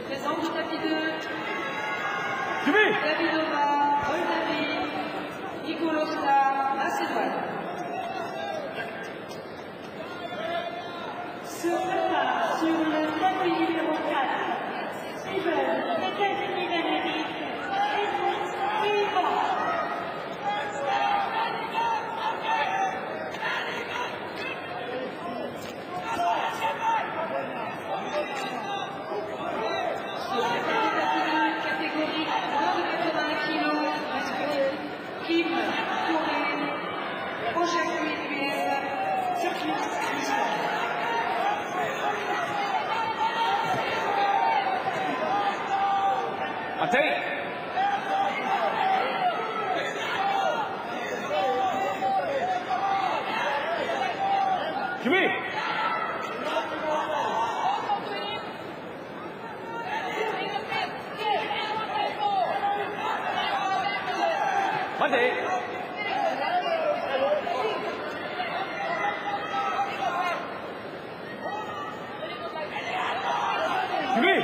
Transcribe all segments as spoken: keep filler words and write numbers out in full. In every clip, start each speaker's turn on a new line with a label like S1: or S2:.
S1: présente au tapis deux.
S2: Jimmy.
S1: Davidova, Moldavie, Nikoloska, Macédoine.
S3: Se prépare sur le tapis numéro quatre. Steven, États-Unis d'Amérique, Edmond Ivan.
S1: Catégorie moins de quatre-vingts kilos, masculine, Kim, Corée, Prochaine cuillère, circuit Islam.
S2: Matej! Jimmy! Matej! Jimmy!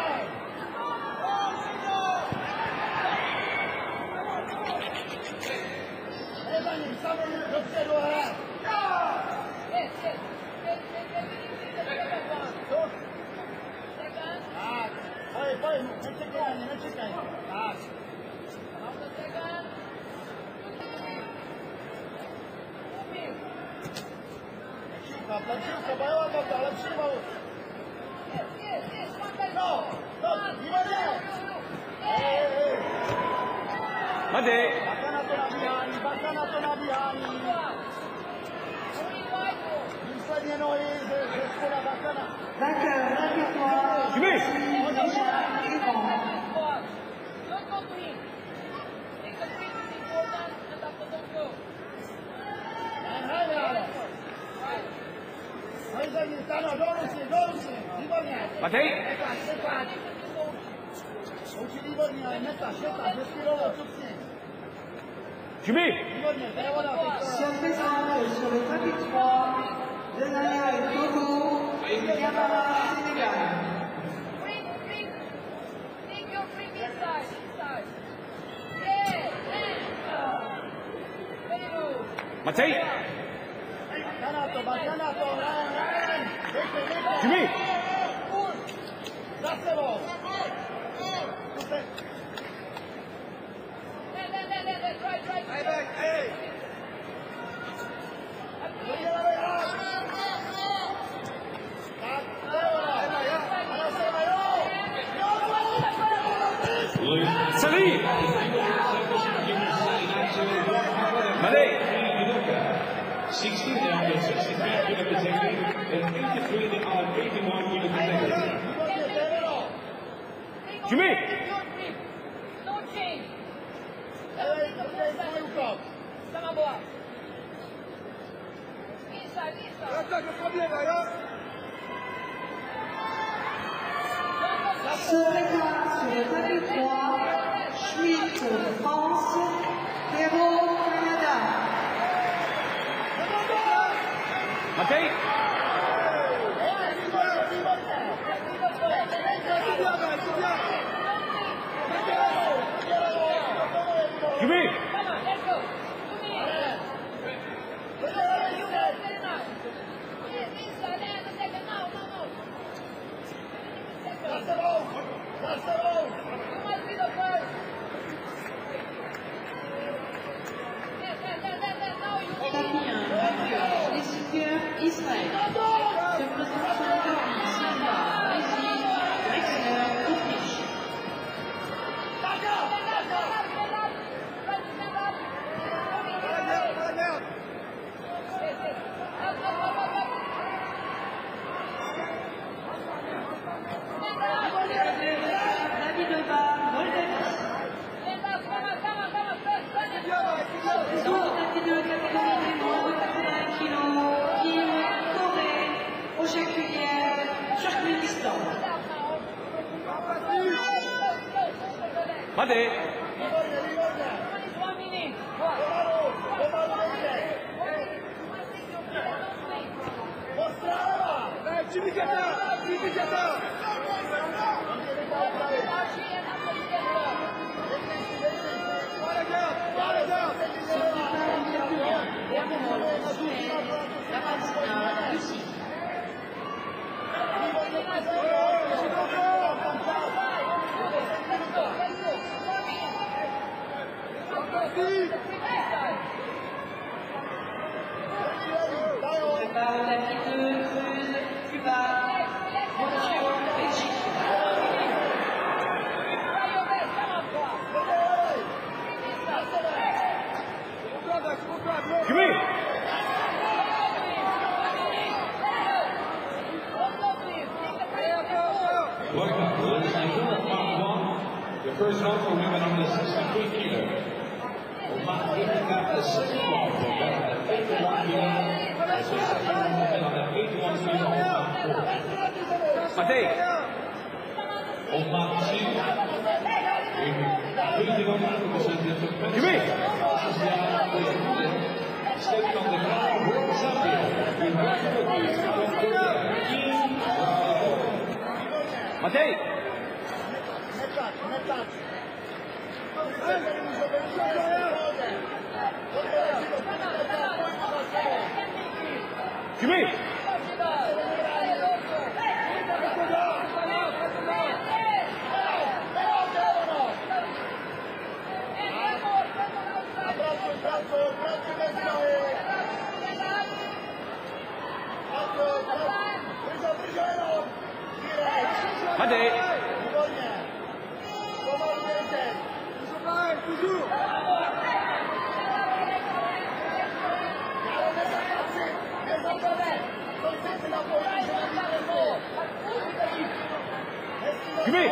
S2: Matej!
S3: Vainqueur d'un tournoi.
S2: Jimmy! Matej! Jimmy!
S1: Se présente sur le tapis trois, de l'arrière Togo et du Yamama, Sénégal.
S2: Matej! Jimmy! Salut! Matej!
S4: sixteen down to sixty-three Judo protected, and eighty-three down to eighty-one Judo protected.
S2: Jimmy!
S5: No change. Inside, inside.
S1: Se prépare sur le tapis trois, Schmitt, France, Perrault, Canada.
S2: Matej! Jimmy!
S1: Tapis un, vainqueur, les skieurs Israël. Se présente sur le tapis Silva, Brésil, Drexler, Autriche. Davidova, Moldavie. Présente au tapis deux, catégorie moins de quatre-vingts kilos, Kim, Corée, Prochaine cuillère, Turkménistan.
S2: Matej!
S1: prépare la vie de Cruz, Cuba, Montio, Belgique.
S2: Jimmy!
S4: Welcome, ladies and gentlemen, part one. The first round for women under sixty-three kilo. Omar picking up the second round for women at eighty-one kilo. As well as the women under eighty-one kilo on round four.
S2: Matei!
S4: Omar Musil. Building on that representative of
S2: Jimmy!
S4: Stepping on the ground, world champion. We welcome you from Korea.
S2: Matei! Jimmy! Matei! Jimmy!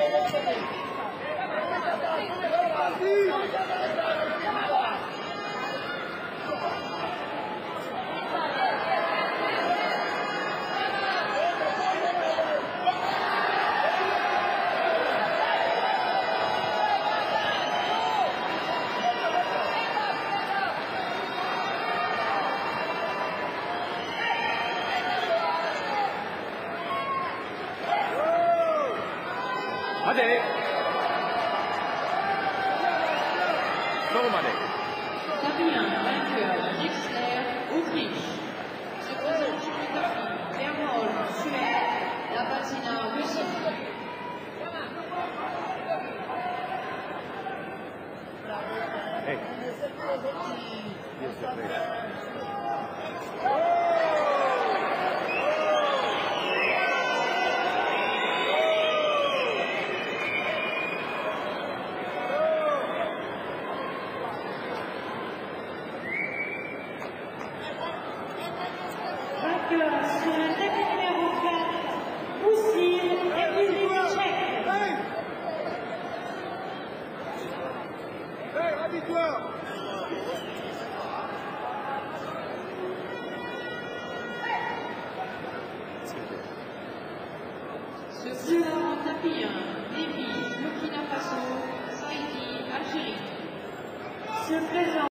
S2: Matei! Solo Matei.
S1: Fabien, vainqueur, Dexter, Autriche. Se présente sur le tapis, Bermol, Suède, La Patina, Russie.
S2: Hey. Yes, sir.
S3: Vainqueur sur le tapis numéro quatre, Musil, République tchèque.
S5: Hey, habille-toi!
S1: Ce sera en tapis un, Libye, Burkina Faso, Saïdi, Algérie.
S3: Se présente